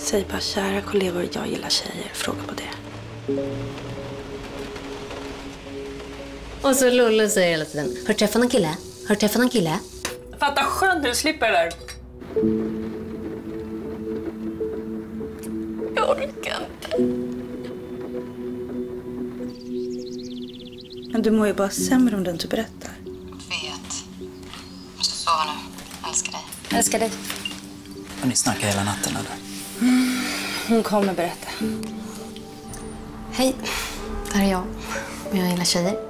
Säg bara, kära kollegor, jag gillar tjejer. Fråga på det. Och så Lolle säger hela tiden, har du träffat någon kille? Har du träffat någon kille? Fatta skönt när du slipper det där. Jag orkar inte. Men du mår ju bara sämre om du inte berättar. Vet. Måste sova nu. Älskar dig. Älskar dig. Och ni snackar hela natten, eller? Hon kommer berätta. Hej, där är jag. Och jag gillar tjejer.